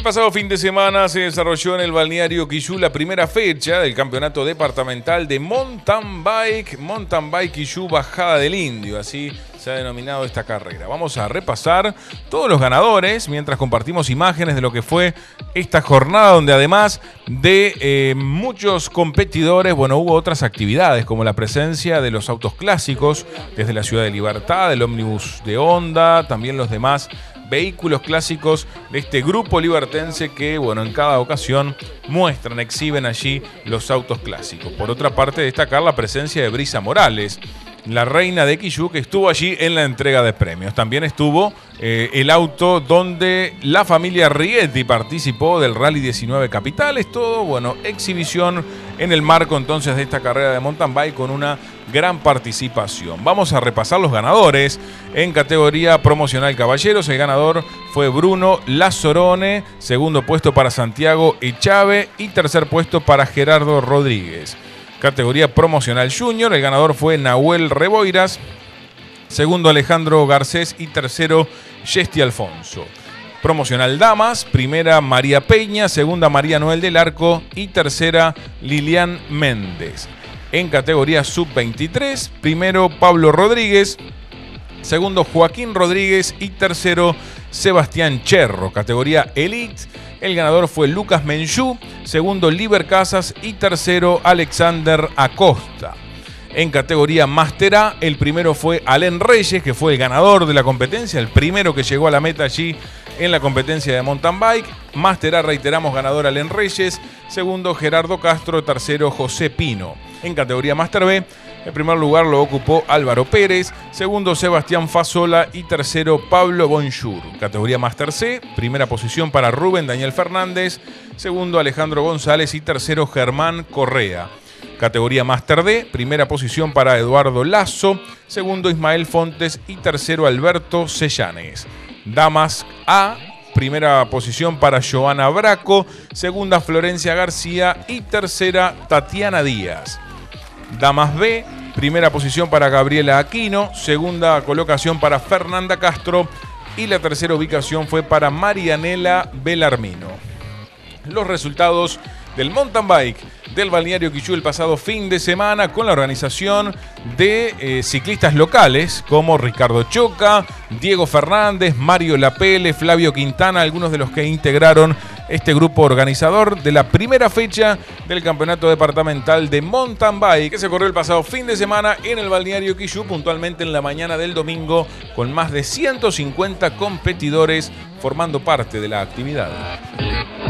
pasado fin de semana se desarrolló en el balneario Quillú la primera fecha del campeonato departamental de mountain bike Quillú Bajada del Indio, así se ha denominado esta carrera. Vamos a repasar todos los ganadores mientras compartimos imágenes de lo que fue esta jornada, donde además de muchos competidores, hubo otras actividades como la presencia de los autos clásicos desde la Ciudad de Libertad, el ómnibus de Honda, también los demás vehículos clásicos de este grupo libertense que, en cada ocasión exhiben allí los autos clásicos. Por otra parte, destacar la presencia de Brisa Morales, la reina de Quillú, que estuvo allí en la entrega de premios. También estuvo el auto donde la familia Rigetti participó del Rally 19 Capitales. Todo, exhibición en el marco entonces de esta carrera de mountain bike con una gran participación. Vamos a repasar los ganadores en categoría promocional caballeros. El ganador fue Bruno Lazzorone, segundo puesto para Santiago Echave y tercer puesto para Gerardo Rodríguez. Categoría promocional junior, el ganador fue Nahuel Reboiras, segundo Alejandro Garcés y tercero Yesti Alfonso. Promocional damas, primera María Peña, segunda María Noel del Arco y tercera Lilian Méndez. En categoría sub-23, primero Pablo Rodríguez, segundo Joaquín Rodríguez y tercero Sebastián Cherro. Categoría elite, el ganador fue Lucas Menchú, segundo Liber Casas y tercero Alexander Acosta. En categoría Master A, el primero fue Alén Reyes, que fue el ganador de la competencia, el primero que llegó a la meta allí en la competencia de mountain bike. Master A, reiteramos, ganador Alén Reyes, segundo Gerardo Castro, tercero José Pino. En categoría Master B, el primer lugar lo ocupó Álvaro Pérez, segundo Sebastián Fasola y tercero Pablo Bonjour. Categoría Master C, primera posición para Rubén Daniel Fernández, segundo Alejandro González y tercero Germán Correa. Categoría Master D, primera posición para Eduardo Lazo, segundo Ismael Fontes y tercero Alberto Sellanes. Damas A, primera posición para Joana Braco, segunda Florencia García y tercera Tatiana Díaz. Damas B, primera posición para Gabriela Aquino, segunda colocación para Fernanda Castro y la tercera ubicación fue para Marianela Belarmino. Los resultados del mountain bike del balneario Quillú el pasado fin de semana con la organización de ciclistas locales como Ricardo Choca, Diego Fernández, Mario Lapele, Flavio Quintana, algunos de los que integraron este grupo organizador de la primera fecha del campeonato departamental de mountain bike que se corrió el pasado fin de semana en el balneario Quillú, puntualmente en la mañana del domingo, con más de 150 competidores formando parte de la actividad.